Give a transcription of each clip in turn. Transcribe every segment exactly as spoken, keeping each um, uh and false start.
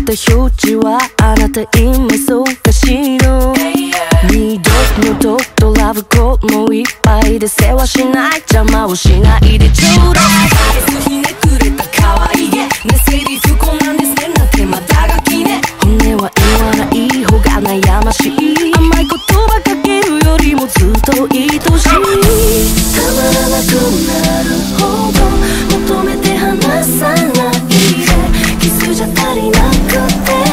た表示はあなた今そうかしろ。二度のととラブコもいっぱいで世話しない邪魔をしないでちょうだい。ひねくれた可愛いげねセリフこんなんですねなんてまたがきね。本音は言わない方が悩ましい。甘い言葉かけるよりもずっと愛しい。たまらなくなるほど求めて離さないでキスじゃ足りなくて急ぐ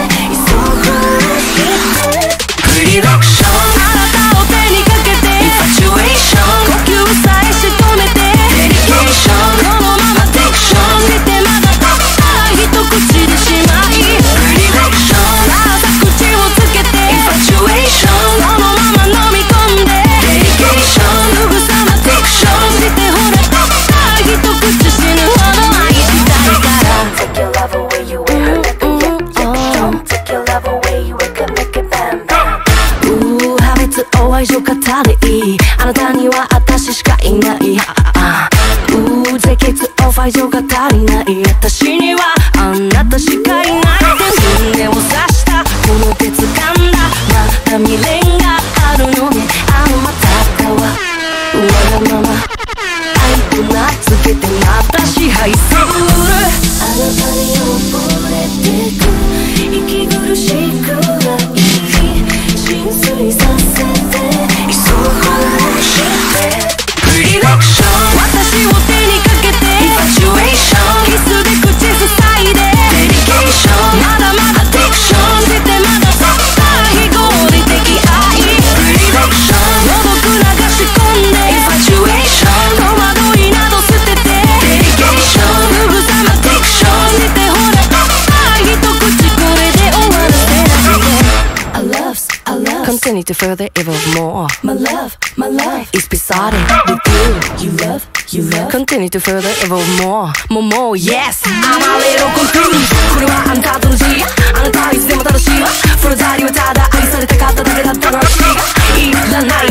してクリラクションあなたを手にかけてインファチュエーション呼吸さえ仕留めてデリケーションこのままディクションしてまだたった一口でしまいクリラクションさあさ口をつけてインファチュエーションこのまま飲み込んでデリケーションすぐさまディクションしてほらたった一口死ぬほど愛したいから Take your love away you with her like a yak yak Take your love away you with her make it bam bam うー破滅を愛情語りいいあなたには私しかいないうー絶血を愛情語りない私にはあなたしかいないって胸を刺したこの鉄感だまだ未練があるのねあのまたかはわがまま愛と名付けてまた支配するあなたに溺れてく息苦しくない浸水させて急ぐしてクリラクション私を手にかけてインファチュエーションキスで口塞いでデリケーションまだまだディクションしてまだたった非合理的愛クリラクションよく流し込んでインファチュエーション戸惑いなど捨ててデリケーションすぐさまディクションしてほらたった一口これで終わらせないで I love, I love Continue to further evolve more My love, my life is beside it with you You love, you love Continue to further evolve more More, more, yes I'm a little confused これはあんたとの字あなたはいつでも正しいわフロザリはただ愛されたかっただけだったの話がいらない